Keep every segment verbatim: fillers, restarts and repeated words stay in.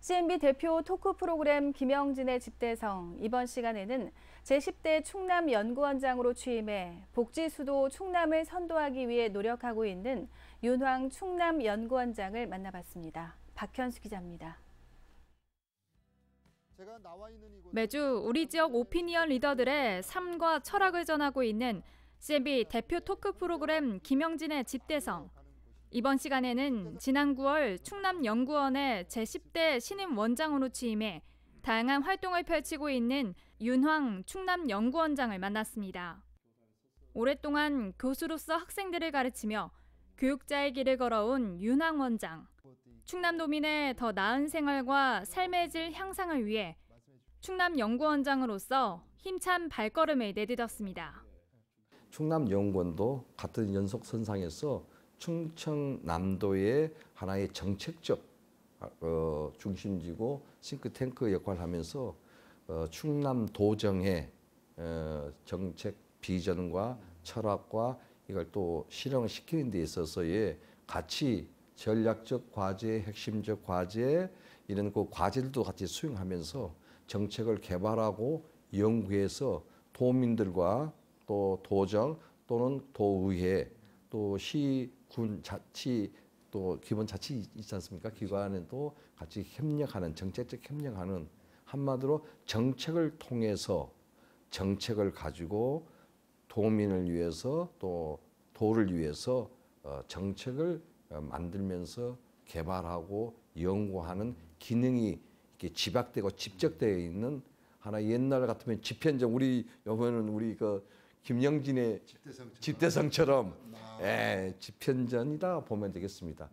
씨엔비 대표 토크 프로그램 김영진의 집대성, 이번 시간에는 제십 대 충남 연구원장으로 취임해 복지 수도 충남을 선도하기 위해 노력하고 있는 윤황 충남 연구원장을 만나봤습니다. 박현수 기자입니다. 매주 우리 지역 오피니언 리더들의 삶과 철학을 전하고 있는 씨엔비 대표 토크 프로그램 김영진의 집대성. 이번 시간에는 지난 구월 충남연구원의 제십 대 신임 원장으로 취임해 다양한 활동을 펼치고 있는 윤황 충남연구원장을 만났습니다. 오랫동안 교수로서 학생들을 가르치며 교육자의 길을 걸어온 윤황 원장. 충남도민의 더 나은 생활과 삶의 질 향상을 위해 충남연구원장으로서 힘찬 발걸음을 내딛었습니다. 충남연구원도 같은 연속선상에서 충청남도의 하나의 정책적 어, 중심지고 싱크탱크 역할을 하면서 어, 충남도정의 어, 정책 비전과 철학과 이걸 또 실행시키는 데 있어서의 같이 전략적 과제, 핵심적 과제 이런 그 과제들도 같이 수행하면서 정책을 개발하고 연구해서 도민들과 또 도정 또는 도의회 또 시, 군, 자치, 또 기본자치 있지 않습니까? 기관에도 같이 협력하는, 정책적 협력하는 한마디로 정책을 통해서 정책을 가지고 도민을 위해서 또 도를 위해서 정책을 만들면서 개발하고 연구하는 기능이 이렇게 집약되고 집적되어 있는 하나 옛날 같으면 집현정 우리 여보는 우리 그 김영진의 집대성처럼, 집대성처럼 예, 집현전이다 보면 되겠습니다.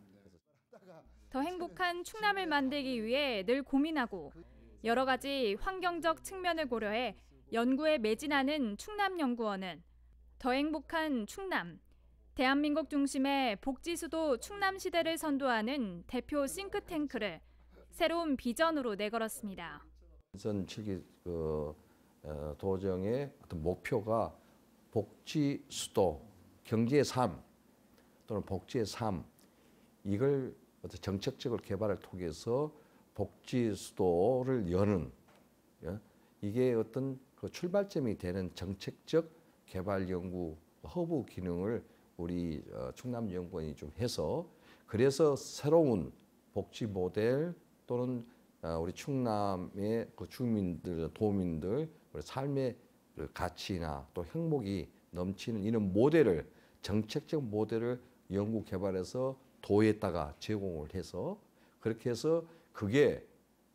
더 행복한 충남을 만들기 위해 늘 고민하고 여러 가지 환경적 측면을 고려해 연구에 매진하는 충남연구원은 더 행복한 충남, 대한민국 중심의 복지수도 충남시대를 선도하는 대표 싱크탱크를 새로운 비전으로 내걸었습니다. 전 칠 기 그, 어, 도정의 어떤 목표가 복지 수도, 경제의 삶 또는 복지의 삶 이걸 어떤 정책적으로 개발을 통해서 복지 수도를 여는 예? 이게 어떤 그 출발점이 되는 정책적 개발 연구 허브 기능을 우리 충남연구원이 좀 해서 그래서 새로운 복지 모델 또는 우리 충남의 그 주민들, 도민들 삶의 가치나 또 행복이 넘치는 이런 모델을 정책적 모델을 연구 개발해서 도에다가 제공을 해서 그렇게 해서 그게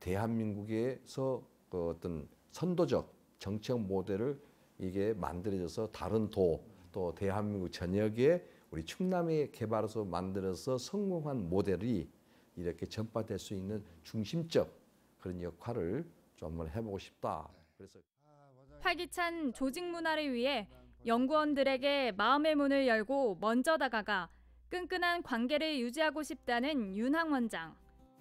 대한민국에서 그 어떤 선도적 정책 모델을 이게 만들어져서 다른 도 또 대한민국 전역에 우리 충남에 개발해서 만들어서 성공한 모델이 이렇게 전파될 수 있는 중심적 그런 역할을 좀 한번 해보고 싶다. 그래서 활기찬 조직 문화를 위해 연구원들에게 마음의 문을 열고 먼저 다가가 끈끈한 관계를 유지하고 싶다는 윤황 원장.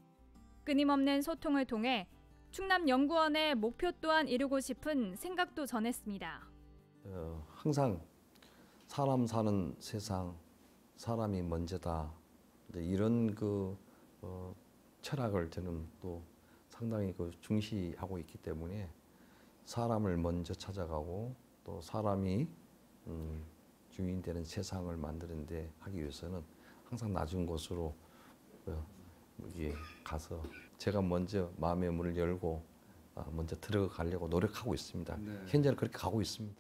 끊임없는 소통을 통해 충남연구원의 목표 또한 이루고 싶은 생각도 전했습니다. 어, 항상 사람 사는 세상, 사람이 먼저다. 이런 그 어, 철학을 저는 또 상당히 그 중시하고 있기 때문에 사람을 먼저 찾아가고 또 사람이 음, 주인 되는 세상을 만드는데 하기 위해서는 항상 낮은 곳으로 어, 여기 가서 제가 먼저 마음의 문을 열고 어, 먼저 들어가려고 노력하고 있습니다. 네. 현재는 그렇게 가고 있습니다.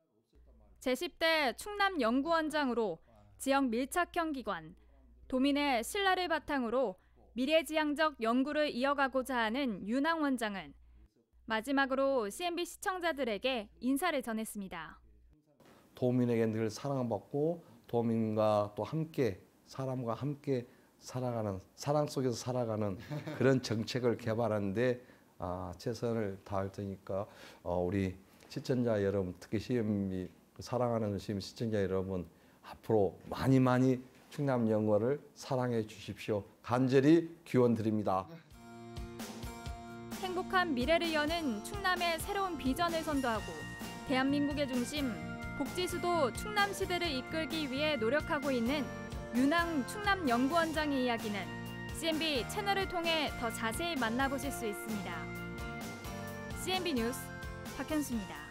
제십 대 충남연구원장으로 지역 밀착형 기관, 도민의 신뢰를 바탕으로 미래지향적 연구를 이어가고자 하는 윤황 원장은 마지막으로 씨엔비 시청자들에게 인사를 전했습니다. 도민에게 늘 사랑받고 도민과 또 함께 사람과 함께 살아가는 사랑 속에서 살아가는 그런 정책을 개발하는데 아, 최선을 다할 테니까 어, 우리 시청자 여러분 특히 씨엠비 사랑하는 씨엠비 시청자 여러분 앞으로 많이 많이 충남연구원을 사랑해 주십시오. 간절히 기원드립니다. 행복한 미래를 여는 충남의 새로운 비전을 선도하고 대한민국의 중심, 복지수도 충남시대를 이끌기 위해 노력하고 있는 윤황 충남연구원장의 이야기는 씨엔비 채널을 통해 더 자세히 만나보실 수 있습니다. 씨엔비 뉴스 박현수입니다.